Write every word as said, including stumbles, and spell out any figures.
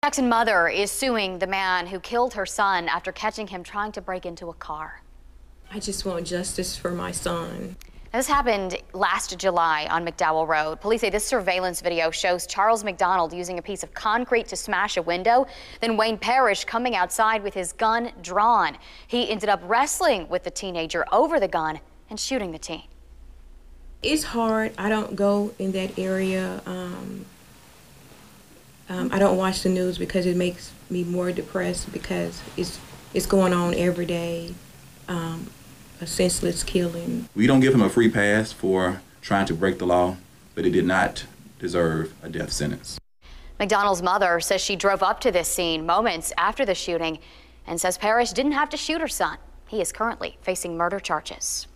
Jackson's mother is suing the man who killed her son after catching him trying to break into a car. I just want justice for my son. This happened last July on McDowell Road. Police say this surveillance video shows Charles McDonald using a piece of concrete to smash a window, then Wayne Parrish coming outside with his gun drawn. He ended up wrestling with the teenager over the gun and shooting the teen. It's hard. I don't go in that area. Um, um, I don't watch the news because it makes me more depressed because it's, it's going on every day. Um, a senseless killing. We don't give him a free pass for trying to break the law, but he did not deserve a death sentence. McDonald's mother says she drove up to this scene moments after the shooting and says Parrish didn't have to shoot her son. He is currently facing murder charges.